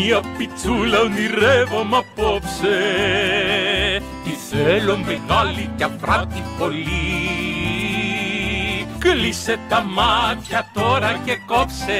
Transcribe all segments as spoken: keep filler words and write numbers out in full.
Μια πιτσούλα ονειρεύομαι απόψε. Τη θέλω μεγάλη κι αφράτη πολύ. Κλείσε τα μάτια τώρα και κόψε.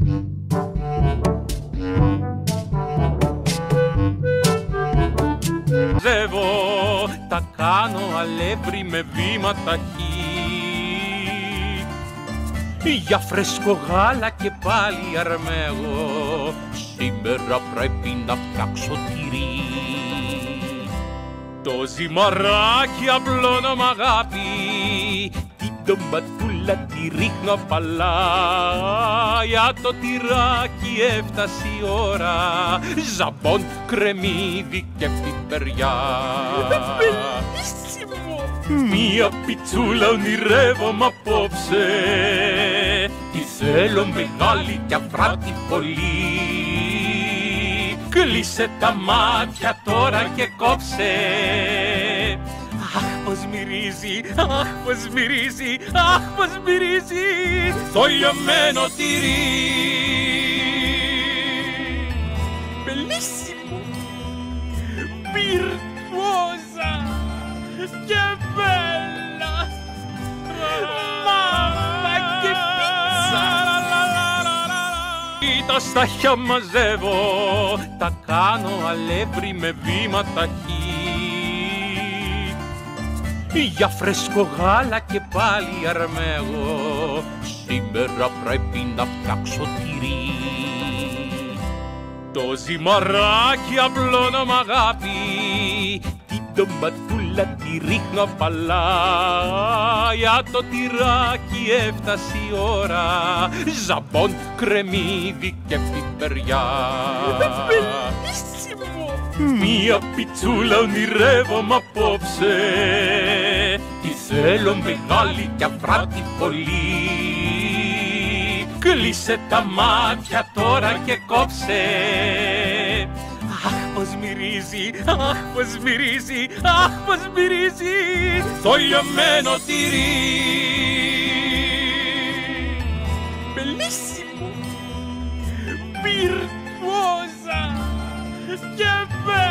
Ζεύω, τα κάνω αλεύρι με βήμα ταχύ. Για φρέσκο γάλα και πάλι αρμέγω, σήμερα πρέπει να φτιάξω τυρί. Το ζυμαράκι απλώνω μ' αγάπη, την ντοματούλα τη ρίχνω απαλά. Για το τυράκι έφτασε η ώρα, ζαμπόν, κρεμμύδι και πιπεριά. Μία πιτσούλα ονειρεύομαι απόψε, τη θέλω μεγάλη κι αφράτη πολύ. Κλείσε τα μάτια τώρα και κόψε. Αχ, πως μυρίζει, αχ, πως μυρίζει, αχ, πως μυρίζει το λιωμένο τυρί. Bellissimo, virtuosa, che bella, mamma che pizza. Τα στάχια μαζεύω, τα κάνω αλεύρι με βήμα ταχύ. Για φρέσκο γάλα και πάλι αρμέγω, σήμερα πρέπει να φτιάξω τυρί. Το ζυμαράκι απλώνω μ' αγάπη, την ντοματούλα τη ρίχνω απαλά. Για το τυράκι έφτασε η ώρα, ζαμπόν, κρεμμύδι και πιπεριά. Μία πιτσούλα ονειρεύομαι απόψε, τη θέλω μεγάλη κι αφράτη πολύ. Κλείσε τα μάτια τώρα και κόψε. Αχ, πως μυρίζει, αχ, πως μυρίζει, αχ, πως μυρίζει το λιωμένο τυρί. Bellissimo, virtuosa, che bello.